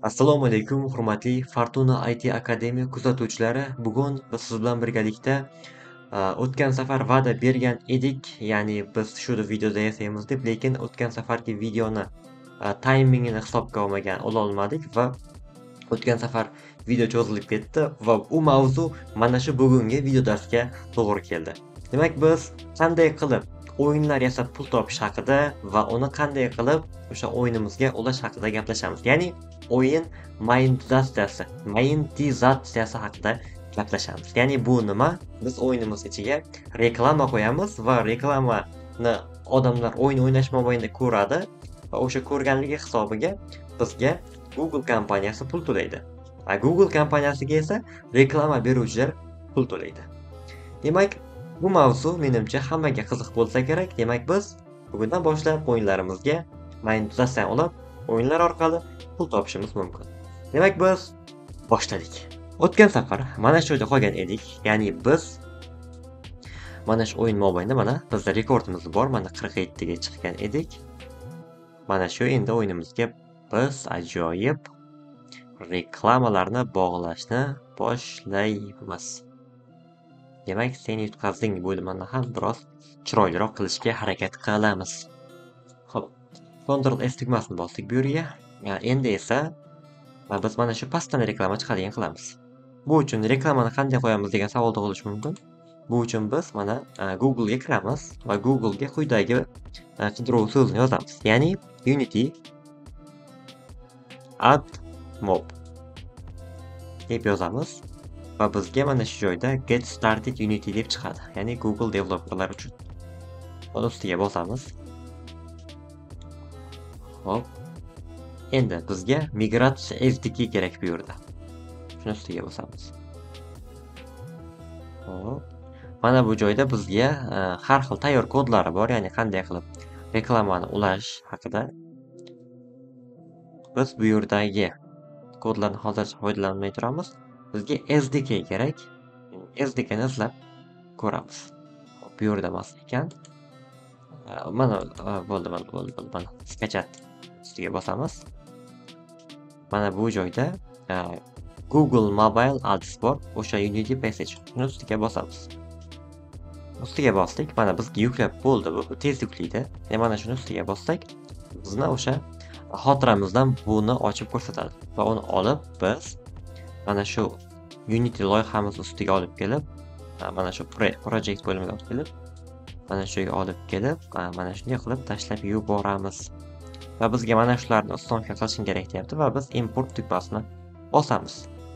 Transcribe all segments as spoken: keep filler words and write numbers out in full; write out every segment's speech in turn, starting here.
Assalomu alaykum, hurmatli Fortuna I T Akademiya kuzatuvchilari. Bugun biz siz bilan birgalikda a, o'tgan safar va'da bergan edik, ya'ni biz shu videoda yasaymiz deb, lekin o'tgan safargi videoni a, taymingini hisobga olmagan ola olmadik va o'tgan safar video cho'zilib ketdi va u mavzu mana shu bugungi video darsga to'g'ri keldi. Demak, biz qanday qilib o'yinlar yasab pul topish haqida va uni qanday qilib o'sha o'yinimizga ulash haqida gaplashamiz. Ya'ni o'yin monetizatsiyasi, monetizatsiyasi haqida gaplashamiz. Ya'ni bu nima? Biz o'yinimiz ichiga reklama qo'yamiz va reklamani odamlar o'yin o'ynash mobaynida ko'radi va o'sha ko'rganligi hisobiga bizga Google kompaniyasi pul to'laydi. Va Google kompaniyasiga esa reklama beruvchilar pul to'laydi. Demak, bu mavzu menimcha hammaga qiziq bo'lsa kerak. Demak, biz bugundan boshlab o'yinlarimizga monetizatsiya olib, o'yinlar orqali pul topishimiz mumkin. Demak, biz boshladik. O'tgan safar mana shu yerda qolgan edik. Ya'ni biz mana shu o'yin mobaynida mana bizda rekordimiz bor. Mana qirq yetti ga chiqgan edik. Mana shu endi o'yinimizga biz ajoyib reklamalarni bog'lashni boshlaymiz. Demak, sen yutqazding bo'limini ham biroz chiroyliroq qilishga harakat qilamiz. Xo'p, Ctrl S tugmasini bosdik bu yerga. Endi esa biz mana shu pastdan reklama chiqadigan qilamiz. Bu uchun reklamani qanday qo'yamiz degan savol tug'ilishi mumkin. Bu uchun biz mana Google ga kiramiz va Google ga quyidagi qidiruv so'zini yozamiz. Ya'ni Unity AdMob deb yozamiz va bizga mana shu joyda Get Started Unity deb chiqadi. Ya'ni Google developerlar uchun. Buni ustiga bosamiz. Hop. Endi bizga migratsiya S D K kerak bu yerda. Shuni ustiga bosamiz. Hop. Mana bu joyda bizga har xil tayyor kodlari bor, ya'ni qanday qilib reklamani ulash haqida. Biz bu yerdagi kodlarni hozircha foydalanmay turamiz. Bizga S D K kerak. S D K ni izlab ko'ramiz. Bu yerda emas ekan. Mana bo'ldi, mana bo'ldi, bo'ldi, mana skachat ustiga bosamiz. Mana bu joyda Google Mobile Ads bor, o'sha Unity Passage. Shuni ustiga bosamiz. Ustiga bosdik. Mana bizga yuklab bo'ldi, bu tez yuklaydi. Mana shuni ustiga bossak, bizni o'sha xotiramizdan buni ochib ko'rsatadi va uni olib biz mana shu Unity loyihamiz ustiga olib kelib, mana shu project bo'limiga olib kelib, mana shu yerga olib kelib, mana shunday qilib tashlab yuboramiz. Va bizga mana shularni ustomonga qilishim kerak deyapti va biz import tugmasini bosamiz.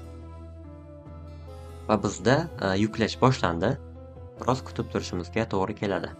Va bizda yuklash boshlandi. Biroz kutib turishimizga to'g'ri keladi.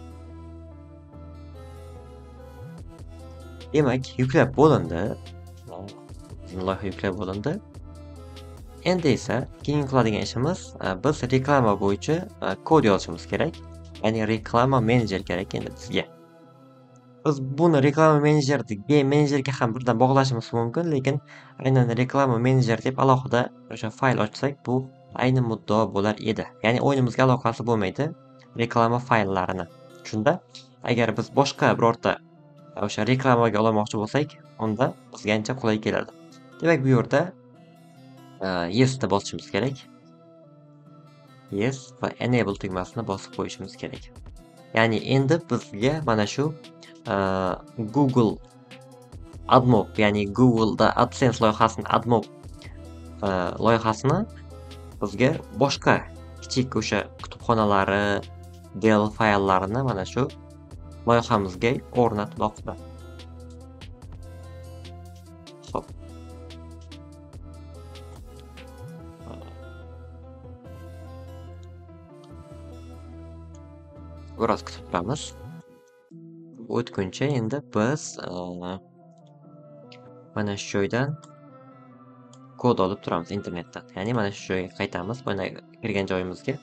Demak, yuklab bo'lindi. Loyiha yuklab bo'lindi. Endi esa keyin qiladigan ishimiz biz reklama bo'yicha kod yozishimiz kerak. Ya'ni reklama menejer kerak endi bizga. Biz buni reklama menejeriga menejerga ham birdan bog'lashimiz mumkin, lekin aynan reklama menejer deb alohida o'sha fayl ochsak, bu ayni muddao bo'lar edi. Ya'ni o'yinimizga aloqasi bo'lmaydi reklama fayllarini. Shunda agar biz boshqa birorta o'sha reklamaga olmoqchi bo'lsak, unda bizga ancha qulay keladi. Demak, bu yerda yes ni bosishimiz kerak. Yes va enable tugmasini bosib qo'yishimiz kerak. Ya'ni endi bizga mana shu Google AdMob, ya'ni Google da AdSense loyihasini AdMob loyihasini bizga boshqa kichik o'sha kutubxonalari, del fayllarini mana shu loyihamizga o'rnatmoqda. Xo'p. Biroz kutib turamiz. O'tguncha endi biz mana shu joydan kod olib turamiz internetdan. Ya'ni mana shu joyga qaytamiz, mana kirgan joyimizga.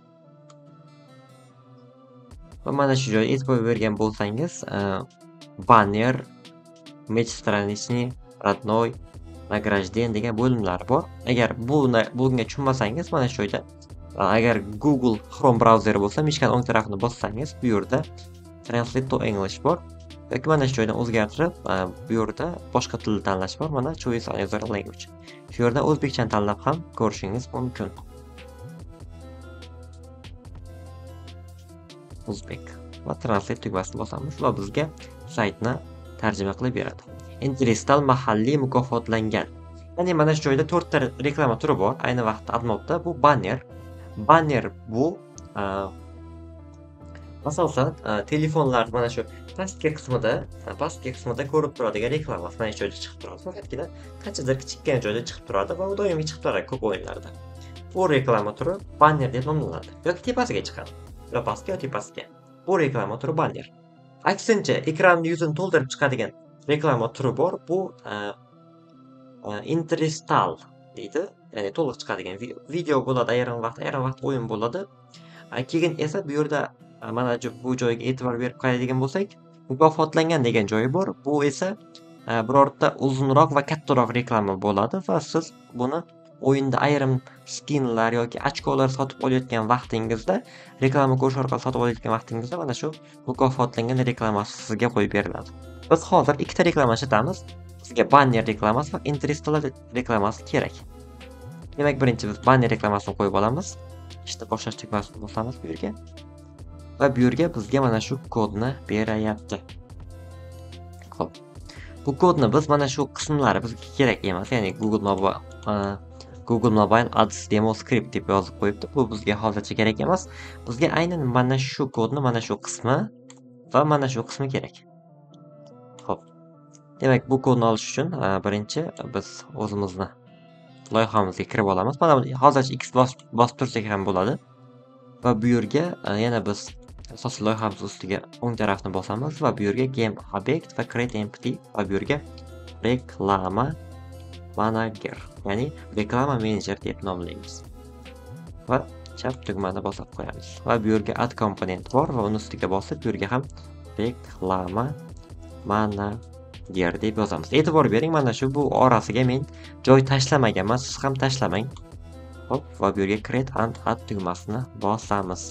Va mana shu joyga e'tibor bergan bo'lsangiz, banner, match stranичный, родной, награжден degan bo'limlar bor. Agar buni bunga tushunmasangiz, mana shu joyda agar Google Chrome brauzeri bo'lsa, mishkan o'ng tarafini bossangiz, bu yerda Translate to English bor. yoki mana shu joydan o'zgartirib, bu yerda boshqa tilni tanlash bor. Mana choice another language. Shu yerda o'zbekchani tanlab ham ko'rishingiz mumkin. O'zbek va translate tugmasini bosamiz va bizga saytni tarjima qilib beradi. Interestal mahalliy mukofotlangan. Ya'ni mana shu joyda to'rtta reklama turi bor. Ayni vaqtda AdMobda bu banner. Banner bu asosan telefonlar mana shu pastki qismida, pastki qismida ko'rib turadigan reklama mana shu joyda chiqib turadi. Faqatgina qanchadir kichikkan joyda chiqib turadi va u doimiy chiqib turadi ko'p o'yinlarda. Bu reklama turi banner deb nomlanadi. Yoki tepasiga chiqadi. Yo pastga, yo tepasiga. Bu reklama turi banner. Aksincha, ekranni yuzini to'ldirib chiqadigan reklama turi bor. Bu interstal deydi. Ya'ni to'liq chiqadigan video bo'ladi, ayrim vaqt, ayrim vaqt o'yin bo'ladi. Keyin esa bu yerda mana bu joyga e'tibor berib qaraydigan bo'lsak, mukofotlangan degan joyi bor. Bu esa birorta uzunroq va kattaroq reklama bo'ladi va siz buni o'yinda ayrim skinlar yoki ochkolar sotib olayotgan vaqtingizda, reklama ko'rish orqali sotib olayotgan vaqtingizda mana shu mukofotlangan reklamasi sizga qo'yib beriladi. Biz hozir ikkita reklama ishlatamiz. Sizga banner reklamasi va interstal reklamasi kerak. Demak, birinchi biz banner reklamasini qo'yib olamiz. İşte boshlash tugmasini bosamiz bu yerga. Va bu yerga bizga mana shu kodni berayapti. Xo'p. Bu kodni biz mana shu qismlari bizga kerak emas. Ya'ni Google Mobile Google Mobile Ads Demo Script deb yozib qo'yibdi. Bu bizga hozircha kerak emas. Bizga aynan mana shu kodni mana shu qismi va mana shu qismi kerak. Xo'p. Demak, bu kodni olish uchun birinchi biz o'zimizni loyihamizga kirib olamiz. Mana hozircha X bosib tursak ham bo'ladi. Va bu yerga yana biz asosiy loyihamiz ustiga o'ng tarafni bosamiz va bu yerga Game Object va Create Empty va bu yerga Reklama Manager, ya'ni reklama menejer deb nomlaymiz. Va chap tugmani bosib qo'yamiz. Va bu yerga Add komponent bor va uni ustiga bosib, bu yerga ham Reklama Manager deb yozamiz. E'tibor bering, mana shu bu orasiga men joy tashlamaganman, siz ham tashlamang. Hop, va bu yerga Create and Add tugmasini bosamiz.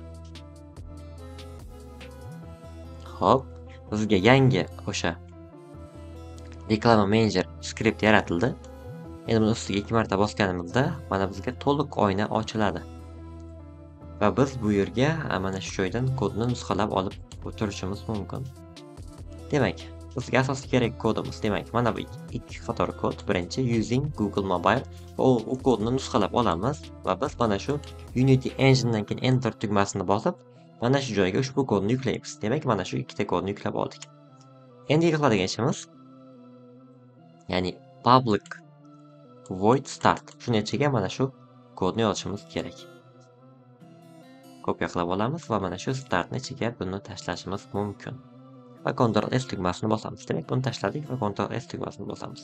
Hop, bizga yangi o'sha reklama menejer skript yaratildi. Endi buni ustiga ikki marta bosganimizda mana bizga to'liq oyna ochiladi. Va biz bu yerga mana shu joydan kodni nusxalab olib o'tirishimiz mumkin. Demak, bizga asosiy kerak kodimiz, demak, mana bu ikki qator kod. Birinchi using Google Mobile. U kodni nusxalab olamiz va biz mana shu Unity Engine dan keyin Enter tugmasini bosib, mana shu joyga ushbu kodni yuklaymiz. Demak, mana shu ikkita kodni yuklab oldik. Endi qiladigan ishimiz, ya'ni public void start. Shuni ichiga mana shu kodni yozishimiz kerak. Kopiya qilib olamiz va mana shu startni ichiga buni tashlashimiz mumkin. Va Ctrl S tugmasini bosamiz. Demak, buni tashladik va Ctrl S tugmasini bosamiz.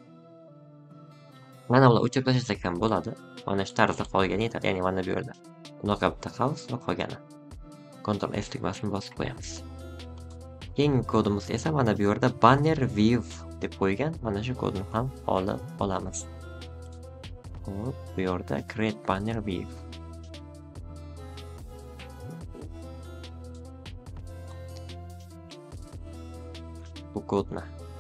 Mana bular o'chirib tashlasak ham bo'ladi. Mana shu tarzda qolgani yetadi. Ya'ni mana bu yerda bunaqa bitta qavs va qolgani. Ctrl S tugmasini bosib qo'yamiz. Keyingi kodimiz esa mana bu yerda banner view deb qo'ygan. Mana shu kodni ham olib olamiz. Hop, bu yerda create banner view. Bu kodni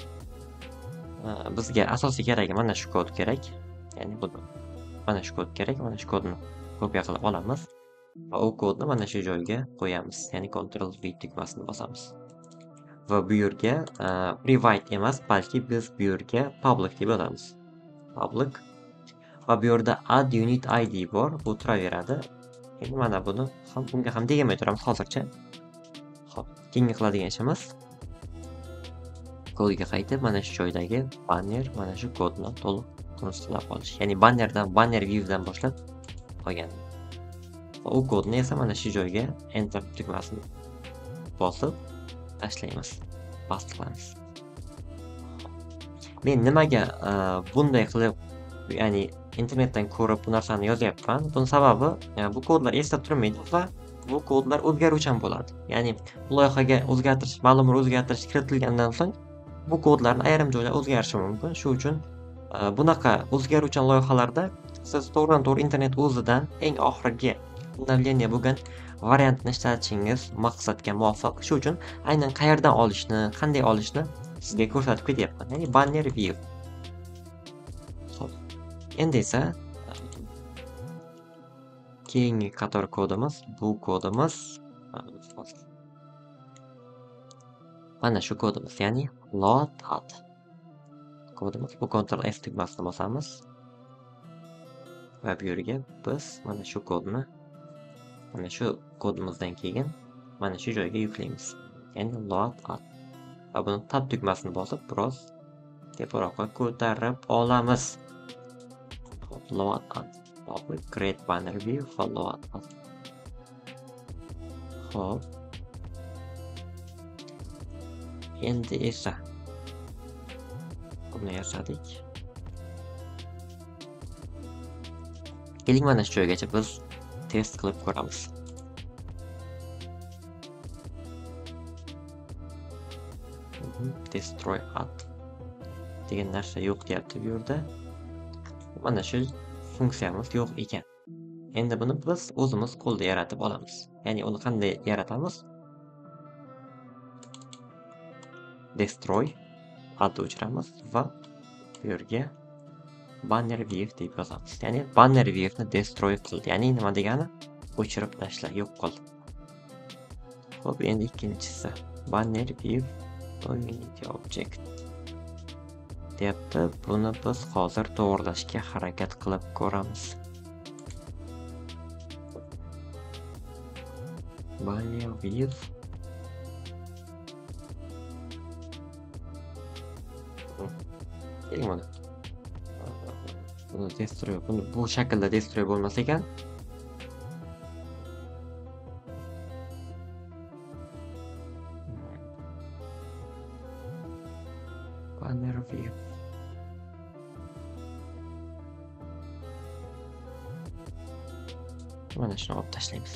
bizga asosiy keragi mana shu kod kerak. Ya'ni bu mana shu kod kerak. Mana shu kodni kopiya qilib olamiz va u kodni mana shu joyga qo'yamiz. Ya'ni Ctrl V tugmasini bosamiz. Va bu yerga private emas, balki biz bu yerga public deb yozamiz. Public. Va bu yerda add unit I D bor, bu turaveradi. Endi mana buni ham bunga ham degamay turamiz hozircha. Xo'p, keyingi qiladigan ishimiz kodga qaytib, mana shu joydagi banner, mana shu kodni to'liq nusxalab olish. Ya'ni bannerdan, banner view'dan boshlab qolgan. Va u kodni esa mana shu joyga enter tugmasini bosib tashlaymiz. Tasdiqlaymiz. Men nimaga bunday qilib, ya'ni internetdan ko'rib bu narsani yozyapman? Buning sababi, bu kodlar esda turmaydi va bu kodlar o'zgaruvchan bo'ladi. Ya'ni loyihaga o'zgartirish, ma'lum bir o'zgartirish kiritilgandan so'ng bu kodlarni ayrim joylar o'zgarishi mumkin. Shu uchun bunaqa o'zgaruvchan loyihalarda siz to'g'ridan-to'g'ri internet o'zidan eng oxirgi obnovleniya bo'lgan variantini ishlatishingiz maqsadga muvofiq. Shu uchun aynan qayerdan olishni, qanday olishni sizga ko'rsatib ketyapman. Ya'ni banner view. Xo'p. Endi esa keyingi qator kodimiz, bu kodimiz mana shu kodimiz, ya'ni loadout kodimiz. Bu Ctrl S tugmasini bosamiz va bu yerga biz mana shu kodni mana shu kodimizdan keyin mana shu joyga yuklaymiz. Ya'ni loadout. Va buni tab tugmasini bosib biroz teparoqqa ko'tarib olamiz. Loadout. Create banner view for loadout. Xo'p. Endi esa buni yasadik. Keling mana shu joygacha biz test qilib ko'ramiz. Destroy add degan narsa yo'q deyapti bu yerda. Mana shu funksiyamiz yo'q ekan. Endi buni biz o'zimiz qo'lda yaratib olamiz. Ya'ni uni qanday yaratamiz? Destroy add o'chiramiz va bu yerga banner view deb yozamiz. Ya'ni banner view ni destroy qildi. Ya'ni nima degani? O'chirib tashla, yo'q qildi. Xo'p, endi ikkinchisi banner view unity object deyapti. Buni biz hozir to'g'rilashga harakat qilib ko'ramiz. Banner view keling mana. Buni destroy, buni bu shaklda destroy bo'lmas ekan. Banner view. Mana shuni olib tashlaymiz.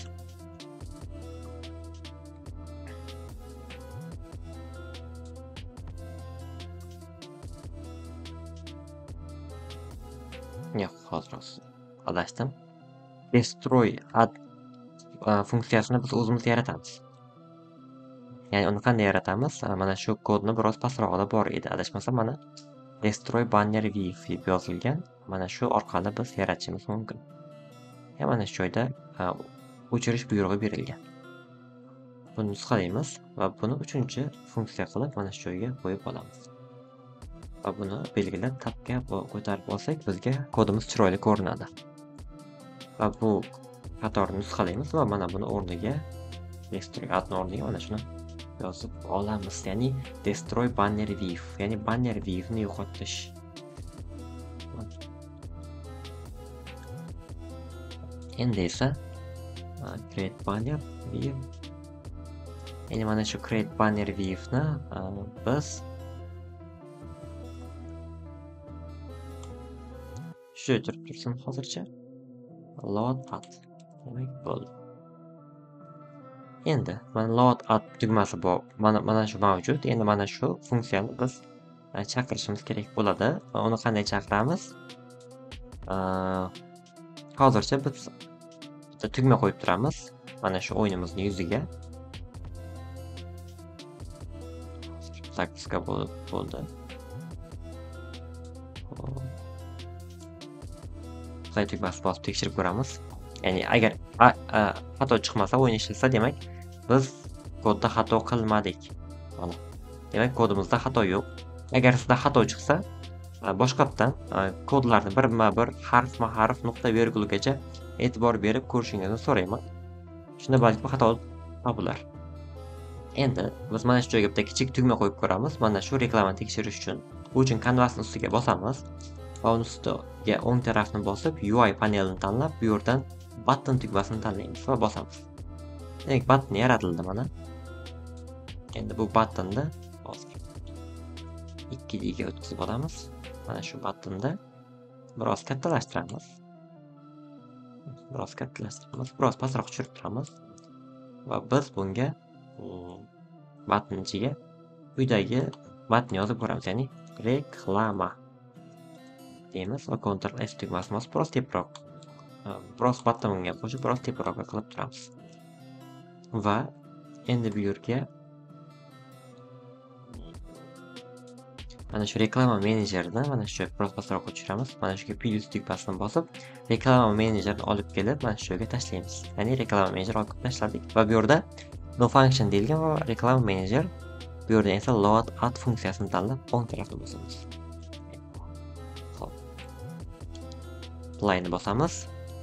Yo'q, hozir adashdim. Destroy add funksiyasini biz o'zimiz yaratamiz. Ya'ni uni qanday yaratamiz? Mana shu kodni biroz pastrog'ida bor edi. Adashmasam mana destroy banner view deb yozilgan. Mana shu orqali biz yaratishimiz mumkin. Ya mana shu joyda o'chirish buyrug'i berilgan. Buni nusxalaymiz va buni uchinchi funksiya qilib mana shu joyga qo'yib olamiz. Va buni belgilab tabga ko'tarib olsak, bizga kodimiz chiroyli ko'rinadi. Va bu qatorni nusxalaymiz va mana buni o'rniga destroy add o'rniga mana shuni yozib olamiz. Ya'ni destroy banner view, ya'ni banner view ni yo'qotish. Endi esa create banner view. Ya'ni mana shu create banner view ni biz shu turib tursin hozircha. Loadout demak bo'ldi. Endi mana loadout tugmasi bor. Mana mana shu mavjud. Endi mana shu funksiyani biz chaqirishimiz kerak bo'ladi. Uni qanday chaqiramiz? Hozircha biz bitta tugma qo'yib turamiz. Mana shu o'yinimizning yuziga. sakkizga bo'ldi. Play tugmasini bosib tekshirib ko'ramiz. Ya'ni agar xato chiqmasa, o'yin ishlatsa, demak biz kodda xato qilmadik. Mana. Demak kodimizda xato yo'q. Agar sizda xato chiqsa, boshqatdan kodlarni birma-bir harfma-harf, nuqta virgulgacha e'tibor berib ko'rishingizni so'rayman. Shunda balki xato topilar. Endi biz mana shu joyga bitta kichik tugma qo'yib ko'ramiz. Mana shu reklamani tekshirish uchun. Bu uchun kanvasning ustiga bosamiz. Va uni ustiga o'ng tarafni bosib, U I panelini tanlab, bu yerdan button tugmasini tanlaymiz va bosamiz. Demak, button yaratildi mana. Endi bu buttonni ikki ga o'tkazib olamiz. Mana shu buttonda biroz kattalashtiramiz. Biroz kattalashtiramiz, biroz pastroq tushirib turamiz. Va biz bunga button ichiga quyidagi matn yozib ko'ramiz, ya'ni reklama deymiz va Ctrl S tugmasini bosib biroz teparoq, biroz buttonga qo'shib biroz teparoqqa qilib turamiz. va endi bu yerga mana shu reklama menejeridan mana shu biroz pastroq ko'chiramiz. Mana shu plus tugmasini bosib, reklama menejerini olib kelib mana shu yerga tashlaymiz. Ya'ni reklama menejer olib tashladik va bu yerda no function deyilgan va reklama menejer. Bu yerda esa load add funksiyasini tanlab o'ng tarafga bosamiz. Xo'p. Play'ni bosamiz.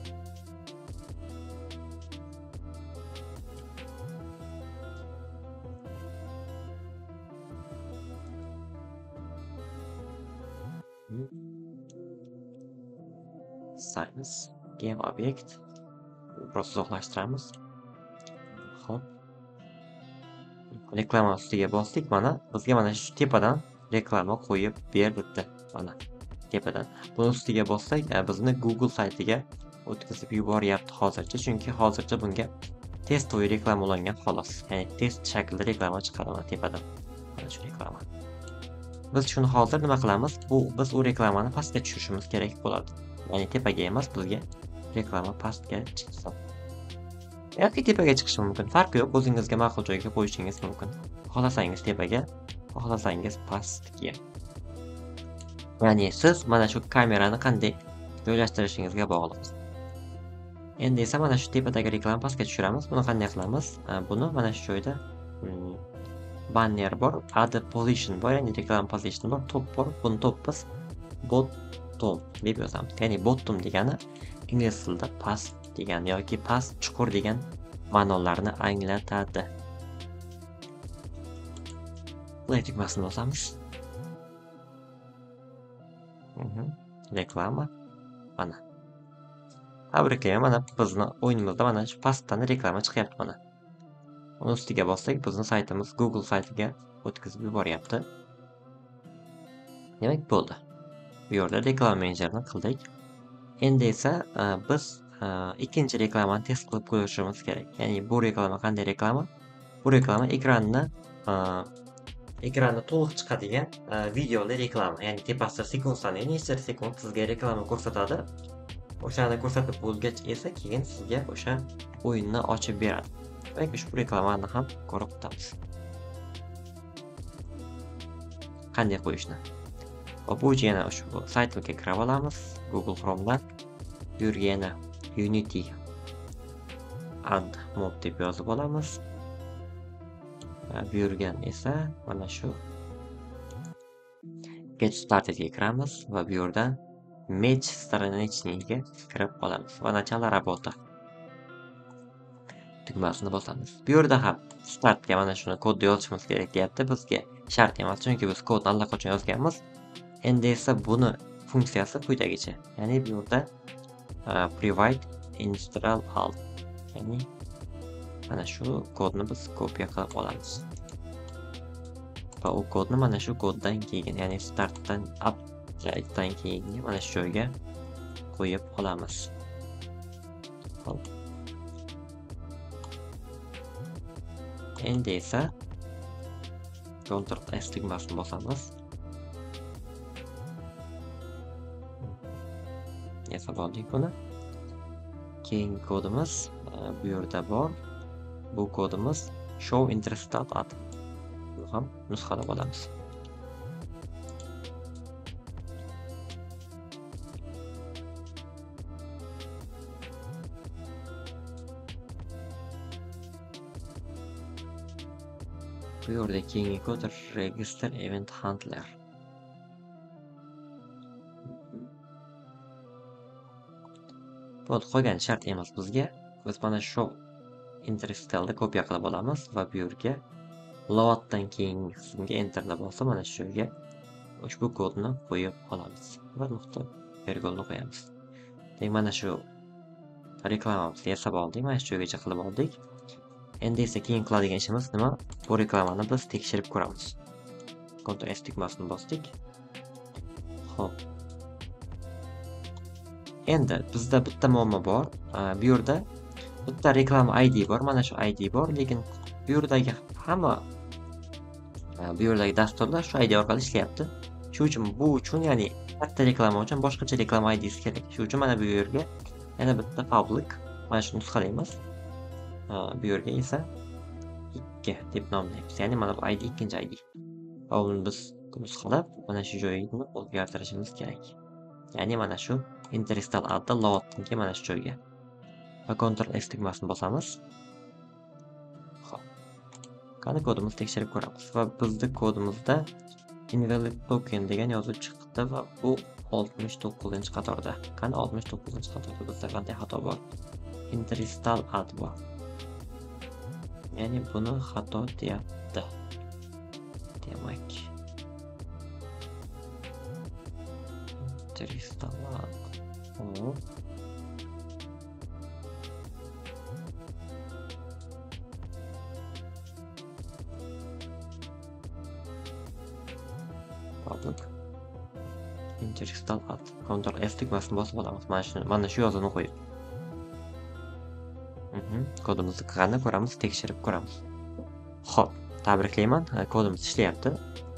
Size game object biroz uzoqlashtiramiz. Xo'p. Reklama ustiga bosdik. Mana bizga mana shu tepadan reklama qo'yib berdi. Mana tepadan. Buni ustiga bossak, bizni Google saytiga o'tkazib yuboryapti hozircha, chunki hozircha bunga testoviy reklama ulangan xolos. Ya'ni test shaklida reklama chiqadi mana tepadan. Mana shu reklama. Biz shuni hozir nima qilamiz? Bu biz u reklamani pastga tushirishimiz kerak bo'ladi. Ya'ni tepaga emas, bizga reklama pastga chiqsin. Yoki tepaga chiqishi mumkin. Farqi yo'q, o'zingizga ma'qul joyga qo'yishingiz mumkin. Xohlasangiz tepaga, xohlasangiz pastga. Ya'ni siz mana shu kamerani qanday joylashtirishingizga bog'liq. Endi esa mana shu tepadagi reklama pastga tushiramiz. Buni qanday qilamiz? Buni mana shu joyda banner bor, add position bor, ya'ni reklama position bor, top bor. Buni top biz bottom deb yozamiz. Ya'ni bottom degani ingliz tilida past degani yoki past, chuqur degan ma'nolarni anglatadi. Play tugmasini bosamiz. Reklama mana. Tabriklayman, mana bizni o'yinimizda mana shu pastdan reklama chiqyapti mana. Uni ustiga bossak, bizni saytimiz Google saytiga o'tkazib yuboryapti. Demak, bo'ldi. Bu yerda reklama menejerini qildik. Endi esa biz ikkinchi reklamani test qilib ko'rishimiz kerak. Ya'ni bu reklama qanday reklama? Bu reklama ekranni ekranda to'liq chiqadigan videoli reklama. Ya'ni tepasida sekund soni necha sekund sizga reklama ko'rsatadi. O'shani ko'rsatib bo'lgach esa keyin sizga o'sha o'yinni ochib beradi. Va ushbu reklamani ham ko'rib o'tamiz. Qanday qo'yishni? Hop, bu yana ushbu saytga kirib olamiz Google Chrome'dan. Bu yerga yana Unity add mob deb yozib olamiz. Bu yerga esa mana shu get startedga kiramiz va bu yerdan match stranичныйga kirib olamiz va начало работы tugmasini bosamiz. Bu yerda ham startga mana shuni kodni yozishimiz kerak deyapti. Bizga shart emas, chunki biz kodni allaqachon yozganmiz. Endi esa buni funksiyasi quyidagicha. Ya'ni bu yerda provide install all. Ya'ni mana shu kodni biz kopiya qilib olamiz. Va u kodni mana shu koddan keyin, ya'ni startdan update'dan keyin mana shu joyga qo'yib olamiz. Hop. Endi esa Ctrl S tugmasini bosamiz. Yasab oldik buni. Keyingi kodimiz bu yerda bor. Bu kodimiz show interested ad. Buni ham nusxalab olamiz. Bu yerda keyingi kod register event handler. Bu qolgan shart emas bizga. Biz mana show interested kopiya qilib olamiz va bu yerga loaddan keyingi qismga enterni bosib mana shu yerga ushbu kodni qo'yib olamiz va nuqta virgulni qo'yamiz. Demak, mana shu reklamamizni yasab oldik, mana shu yergacha qilib oldik. Endi esa keyin qiladigan ishimiz nima? Bu reklamani biz tekshirib ko'ramiz. Ctrl S tugmasini bosdik. Xo'p. Endi bizda bitta muammo bor. Bu yerda bitta reklama I D bor, mana shu I D bor, lekin bu yerdagi hamma bu yerdagi dasturlar shu I D orqali ishlayapti. Shuning uchun bu uchun, ya'ni bitta reklama uchun boshqacha reklama I D'si kerak. Shuning uchun mana bu yerga yana bitta public mana shuni nusxalaymiz. Bu yerga esa ikki deb nomlaymiz. Ya'ni mana bu I D ikkinchi I D. Va uni biz nusxalab mana shu joyini o'zgartirishimiz kerak. Ya'ni mana shu interestall add loadga mana shu joyga. Va Ctrl S tugmasini bosamiz. Xo'p. Qani kodimizni tekshirib ko'ramiz va bizning kodimizda invalid token degan yozib chiqdi va bu oltmish to'qqizinchi qatorda. Qani oltmish to'qqizinchi qatorda bizda qanday xato bor? Interestall add bor. Ya'ni buni xato deyapti. Demak. Interestall add. Hop. Aldık. Interestall add. Ctrl S tugmasini bosib olamiz. Mana shu mana shu yozuvni qo'yib. Mhm. Kodimizni qani ko'ramiz, tekshirib ko'ramiz. Xo'p, tabriklayman. Kodimiz ishlayapti.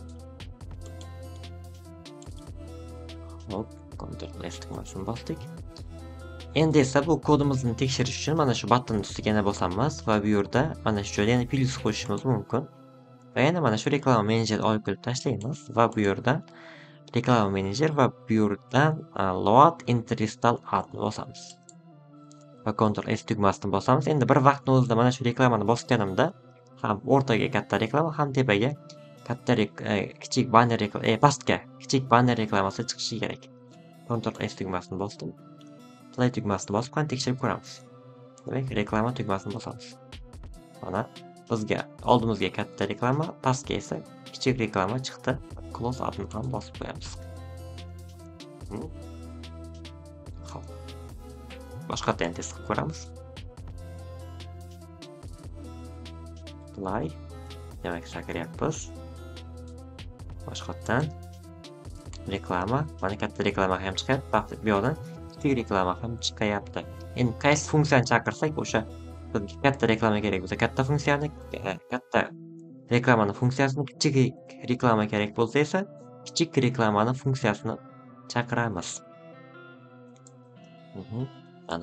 Hop, Ctrl S tugmasini bosdik. Endi esa bu kodimizni tekshirish uchun mana shu button ustiga yana bosamiz va bu yerda mana shu joyda yana plus qo'shishimiz mumkin. Va yana mana shu reklama menejer olib kelib tashlaymiz va bu yerdan reklama menejer va bu yerdan load interestall add bosamiz. Va Ctrl S tugmasini bosamiz. Endi bir vaqtning o'zida mana shu reklamani bosganimda ham o'rtaga katta reklama, ham tepaga katta kichik banner reklama, e pastga kichik banner reklamasi chiqishi kerak. Ctrl S tugmasini bosdim. Play tugmasini bosib qani tekshirib ko'ramiz. Demak, reklama tugmasini bosamiz. Mana bizga oldimizga katta reklama, pastga esa kichik reklama chiqdi. Close up'ni ham bosib qo'yamiz. Xo'p. Boshqatdan ham test qilib ko'ramiz. Play. Demak, chaqiryapmiz. Boshqatdan reklama, mana katta reklama ham chiqyapti. Baxtli bu yoqdan kichik reklama ham chiqyapti. Endi qaysi funksiyani chaqirsak, o'sha bizga katta reklama kerak bo'lsa, katta funksiyani, katta reklamani funksiyasini, kichik reklama kerak bo'lsa esa, kichik reklamani funksiyasini chaqiramiz. Mhm. Mana.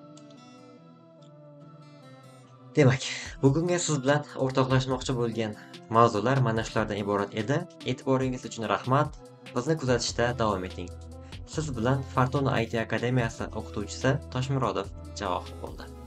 Demak, bugungi siz bilan o'rtoqlashmoqchi bo'lgan mavzular mana shulardan iborat edi. E'tiboringiz uchun rahmat. Bizni kuzatishda davom eting. Siz bilan Fortuna I T Akademiyasi o'qituvchisi Toshmurodov Javohir bo'ldi.